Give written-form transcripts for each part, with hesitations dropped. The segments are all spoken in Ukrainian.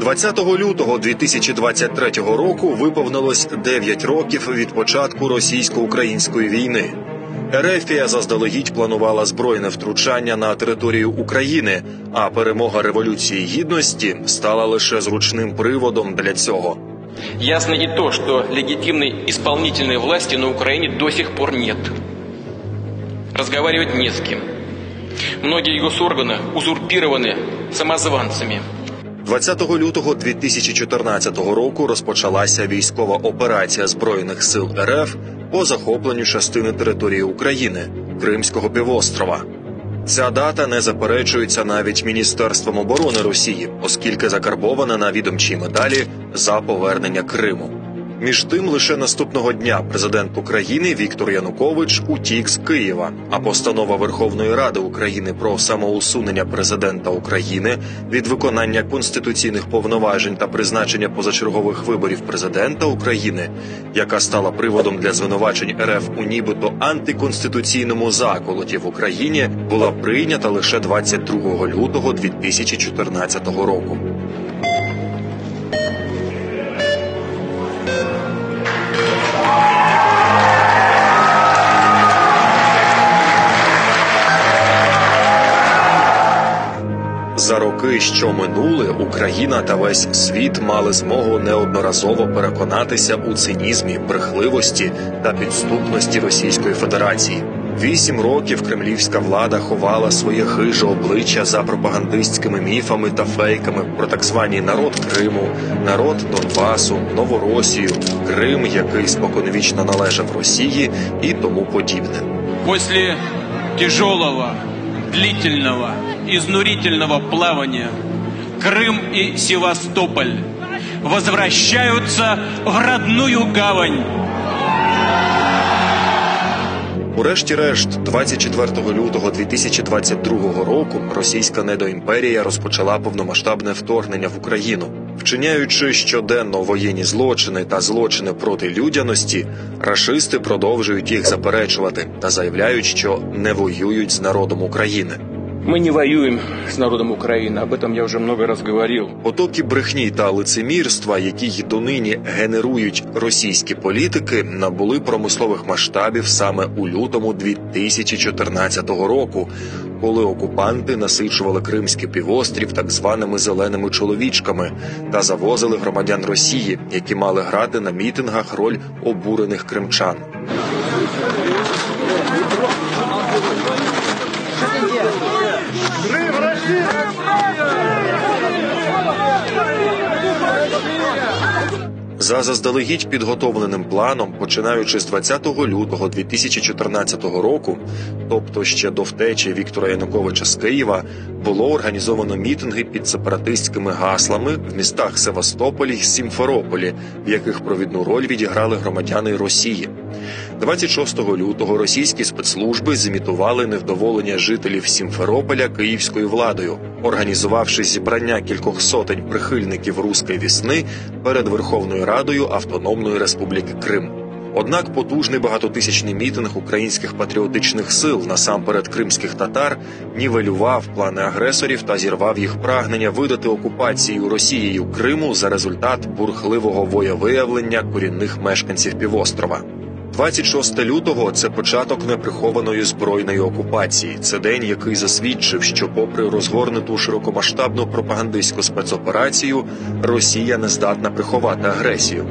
20 лютого 2023 року виповнилось 9 років від початку російсько-української війни. Ерефія заздалегідь планувала збройне втручання на територію України, а перемога Революції Гідності стала лише зручним приводом для цього. Ясно и то, что легитимной исполнительной власти на Украине до сих пор нет. Разговаривать не с кем. Многие госорганы узурпированы самозванцами. 20 лютого 2014 року розпочалася військова операція Збройних сил РФ по захопленню частини території України – Кримського півострова. Ця дата не заперечується навіть Міністерством оборони Росії, оскільки закарбована на відомчій медалі за повернення Криму. Між тим, лише наступного дня президент України Віктор Янукович утік з Києва, а постанова Верховної Ради України про самоусунення президента України від виконання конституційних повноважень та призначення позачергових виборів президента України, яка стала приводом для звинувачень РФ у нібито антиконституційному заколоті в Україні, була прийнята лише 22 лютого 2014 року. За роки, що минули, Україна та весь світ мали змогу неодноразово переконатися у цинізмі, брехливості та підступності Російської Федерації. 8 років кремлівська влада ховала своє хиже обличчя за пропагандистськими міфами та фейками про так званий народ Криму, народ Донбасу, Новоросію, Крим, який споконвічно належав Росії і тому подібне. Після тяжелого, длительного, изнурительного плавания Крым и Севастополь возвращаются в родную гавань. Урешті-решт, 24 лютого 2022 року російська недоімперія розпочала повномасштабне вторгнення в Україну. Вчиняючи щоденно воєнні злочини та злочини проти людяності, рашисти продовжують їх заперечувати та заявляють, що не воюють з народом України. Мы не воюем с народом Украины, об этом я уже много раз говорил. Потоки брехні та лицемірства, які й донині генерують російські політики, набули промислових масштабів саме у лютому 2014 року, коли окупанти насичували Кримський півострів так званими «зеленими чоловічками» та завозили громадян Росії, які мали грати на мітингах роль обурених кримчан. За заздалегідь підготовленим планом, починаючи з 20 лютого 2014 року, тобто ще до втечі Віктора Януковича з Києва, було організовано мітинги під сепаратистськими гаслами в містах Севастополі й Сімферополі, в яких провідну роль відіграли громадяни Росії. 26 лютого російські спецслужби зімітували невдоволення жителів Сімферополя київською владою, організувавши зібрання кількох сотень прихильників «Руської весни» перед Верховною Радою Автономної Республіки Крим. Однак потужний багатотисячний мітинг українських патріотичних сил, насамперед кримських татар, нівелював плани агресорів та зірвав їх прагнення видати окупацію Росією Криму за результат бурхливого волевиявлення корінних мешканців півострова. 26 лютого – це початок неприхованої збройної окупації. Це день, який засвідчив, що попри розгорнуту широкомасштабну пропагандистську спецоперацію, Росія не здатна приховати агресію.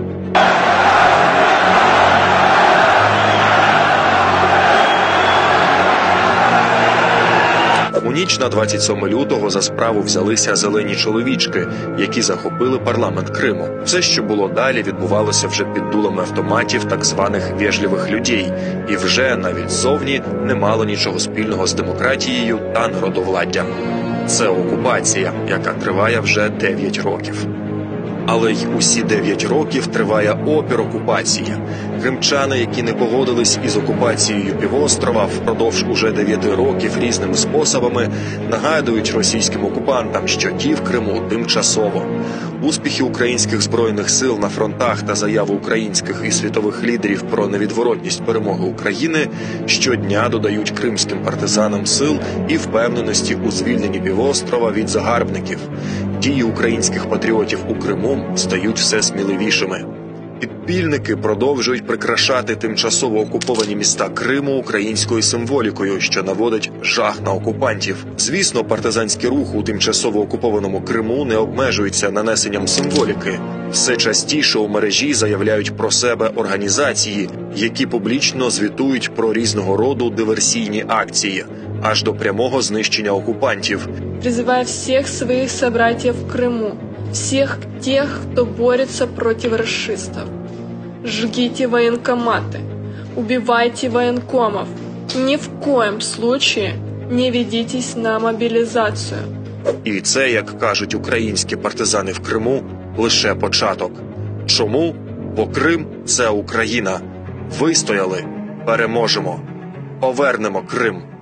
У ніч на 27 лютого за справу взялися «зелені чоловічки», які захопили парламент Криму. Все, що було далі, відбувалося вже під дулами автоматів так званих «вежливих людей» і вже навіть ззовні не мало нічого спільного з демократією та народовладдям. Це окупація, яка триває вже 9 років. Але й усі 9 років триває опір окупації. Кримчани, які не погодились із окупацією півострова, впродовж уже 9 років різними способами нагадують російським окупантам, що ті в Криму тимчасово. Успіхи українських збройних сил на фронтах та заяви українських і світових лідерів про невідворотність перемоги України щодня додають кримським партизанам сил і впевненості у звільненні півострова від загарбників. Дії українських патріотів у Криму стають все сміливішими. Підпільники продовжують прикрашати тимчасово окуповані міста Криму українською символікою, що наводить жах на окупантів. Звісно, партизанський рух у тимчасово окупованому Криму не обмежується нанесенням символіки. Все частіше у мережі заявляють про себе організації, які публічно звітують про різного роду диверсійні акції, аж до прямого знищення окупантів. Призываю всех своих собратьев в Крыму, всех тех, кто борется против рашистов. Жгите военкоматы, убивайте военкомов. Ни в коем случае не ведитесь на мобилизацию. І це, як кажуть українські партизани в Криму, лише початок. Чому? Бо Крим – це Україна. Вистояли, переможемо, повернемо Крим.